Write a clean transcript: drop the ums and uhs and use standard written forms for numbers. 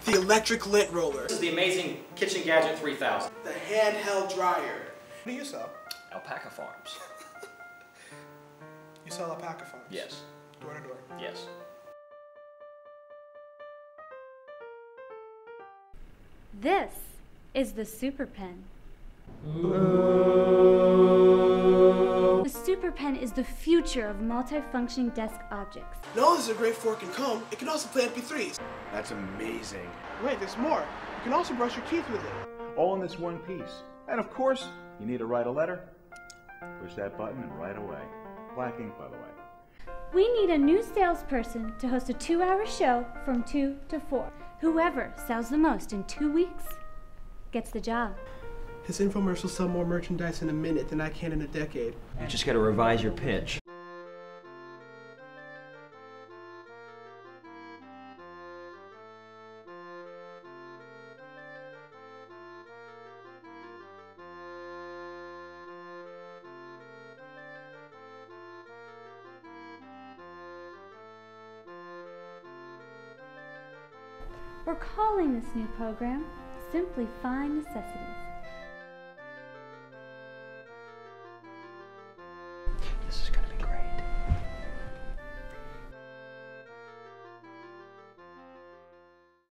The electric lint roller. This is the amazing Kitchen Gadget 3000. The handheld dryer. What do you sell? Alpaca Farms. You sell alpaca farms? Yes. Door to door? Yes. This is the Super Pen. The Super Pen is the future of multifunctioning desk objects. Not only is it a great fork and comb, it can also play MP3s. That's amazing. Wait, there's more. You can also brush your teeth with it. All in this one piece. And of course, you need to write a letter. Push that button and right away. Black ink, by the way. We need a new salesperson to host a 2-hour show from 2 to 4. Whoever sells the most in 2 weeks gets the job. His infomercials sell more merchandise in a minute than I can in a decade. You just gotta revise your pitch. We're calling this new program Simply Fine Necessities. This is gonna